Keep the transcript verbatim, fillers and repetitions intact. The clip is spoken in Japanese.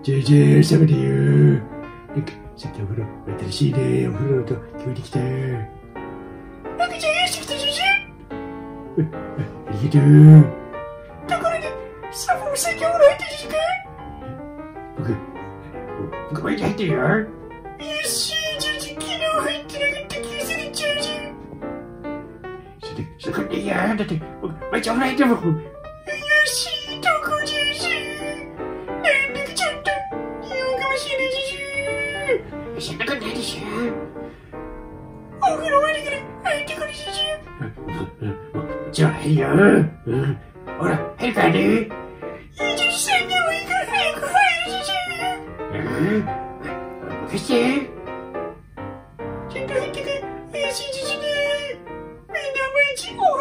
じゃじゃーサバだよー。なんか、さっきお風呂、新しいね、お風呂の音、聞こえてきたー。なんかじゃあ、してきたじゃじゃー。ありがとう。ところで、サバも最近お風呂入ってる時間？僕、僕毎日入ってるよ。よし、じゃあ、昨日入ってなかった気がするじゃんじゃん。それ、それ、いやー、だって、僕、毎日お風呂入ってるもん。よし、どこじゃじゃー。なんだかちょっと、言うかもしれないじゃじゃー。そんなことないでしょ。お風呂終わりから入ってくるじゃじゃー。じゃあ入るよ。うん。ほら、入るからね。いいじゃん、さんでもいいから早く入るじゃじゃー。うん。任せて。ちょっと入ってくる。怪しいじゃじゃー。みんな毎日お